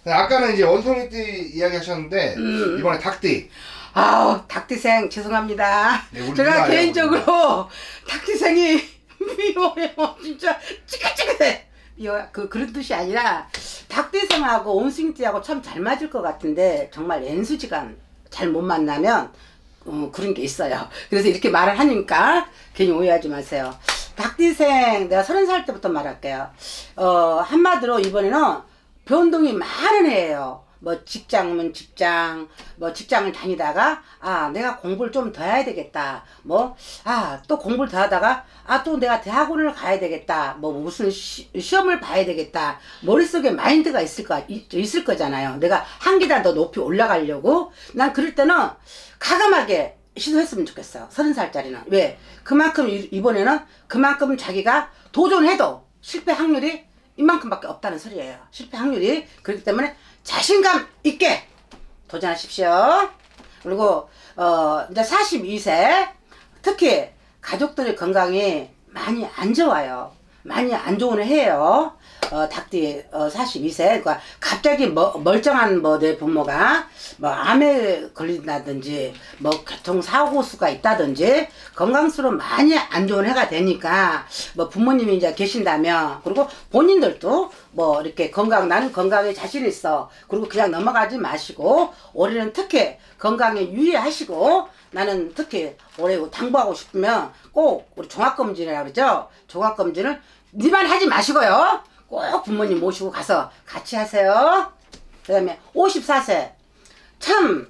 아까는 이제 원숭이띠 이야기 하셨는데 이번에 닭띠. 아우, 닭띠생 죄송합니다. 네, 제가 개인적으로 닭띠생이 미워요. 진짜 찌긋찌긋해. 미워요. 그런 뜻이 아니라 닭띠생하고 원숭이띠하고 참 잘 맞을 것 같은데 정말 N수지간 잘 못 만나면 그런 게 있어요. 그래서 이렇게 말을 하니까 괜히 오해하지 마세요. 닭띠생 내가 30살 때부터 말할게요. 한마디로 이번에는 변동이 많은 해예요. 뭐 직장은 직장, 뭐 직장을 다니다가 내가 공부를 좀 더 해야 되겠다. 뭐 또 공부를 더 하다가 또 내가 대학원을 가야 되겠다. 뭐 무슨 시험을 봐야 되겠다. 머릿속에 마인드가 있을 거잖아요. 내가 한 계단 더 높이 올라가려고. 난 그럴 때는 과감하게 시도했으면 좋겠어요. 30살짜리는. 왜? 그만큼 이번에는 그만큼 자기가 도전해도 실패 확률이 이만큼밖에 없다는 소리예요. 실패 확률이. 그렇기 때문에 자신감 있게 도전하십시오. 그리고 이제 42세 특히 가족들의 건강이 많이 안 좋아요. 많이 안 좋은 해예요. 닭띠 42세. 그러니까 갑자기 멀쩡한 내 부모가 암에 걸린다든지 교통사고 수가 있다든지 건강수로 많이 안 좋은 해가 되니까 부모님이 이제 계신다면, 그리고 본인들도 이렇게 나는 건강에 자신 있어. 그리고 그냥 넘어가지 마시고 올해는 특히 건강에 유의하시고, 나는 특히 올해 당부하고 싶으면 꼭 우리 종합검진이라고 그러죠. 종합검진을 니만 하지 마시고요. 꼭 부모님 모시고 가서 같이 하세요. 그 다음에 54세 참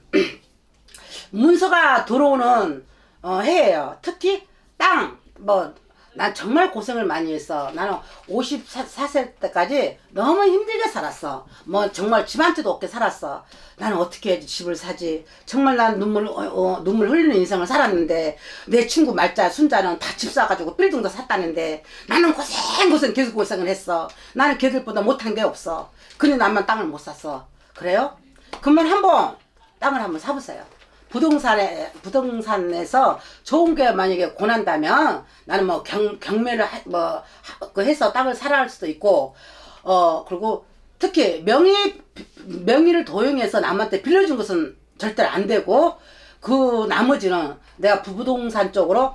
문서가 들어오는 해예요. 특히 땅 난 정말 고생을 많이 했어. 나는 54세 때까지 너무 힘들게 살았어. 정말 집 한 채도 없게 살았어. 나는 어떻게 해야지 집을 사지. 정말 난 눈물 흘리는 인생을 살았는데, 내 친구 말자 순자는 다 집 사가지고 빌딩도 샀다는데 나는 계속 고생을 했어. 나는 걔들보다 못한 게 없어. 근데 나만 땅을 못 샀어. 그래요? 그러면 한번 땅을 한번 사보세요. 부동산에서 좋은 게 만약에 권한다면 나는 경매를 해서 땅을 사라 할 수도 있고, 그리고 특히 명의를 도용해서 남한테 빌려준 것은 절대로 안 되고, 그 나머지는 내가 부동산 쪽으로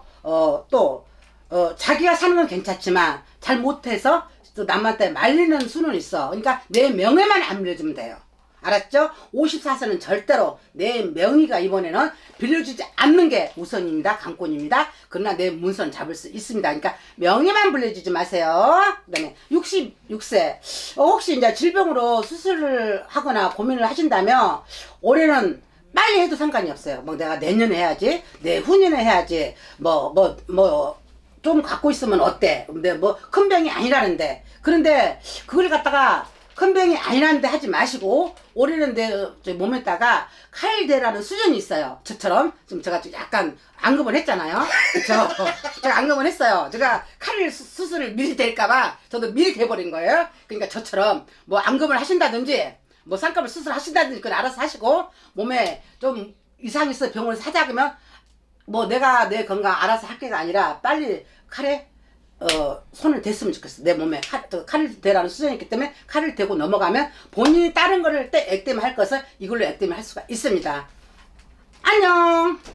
자기가 사는 건 괜찮지만 잘 못해서 또 남한테 말리는 수는 있어. 그러니까 내 명예만 안 빌려주면 돼요. 알았죠? 54세는 절대로 내 명의가 이번에는 빌려주지 않는 게 우선입니다. 강권입니다. 그러나 내 문서는 잡을 수 있습니다. 그러니까 명의만 빌려주지 마세요. 그 다음에 66세 혹시 이제 질병으로 수술을 하거나 고민을 하신다면 올해는 빨리 해도 상관이 없어요. 내가 내년에 해야지, 내후년에 해야지, 좀 갖고 있으면 어때? 근데 큰 병이 아니라는데, 그런데 그걸 갖다가 큰 병이 아니라는데 하지 마시고, 올해는 내 몸에다가 칼대라는 수준이 있어요. 저처럼 지금 제가 약간 안검을 했잖아요. 그쵸? 제가 안검을 했어요. 제가 수술을 미리 될까봐 저도 미리 돼버린 거예요. 그러니까 저처럼 안검을 하신다든지 쌍꺼풀 수술 하신다든지 그건 알아서 하시고, 몸에 좀 이상이 있어 병원을 사자 그러면 내가 내 건강 알아서 할 게가 아니라 빨리 칼에 손을 댔으면 좋겠어. 내 몸에 칼을 대라는 수준이 있기 때문에 칼을 대고 넘어가면 본인이 다른 거를 액땜할 것을 이걸로 액땜할 수가 있습니다. 안녕.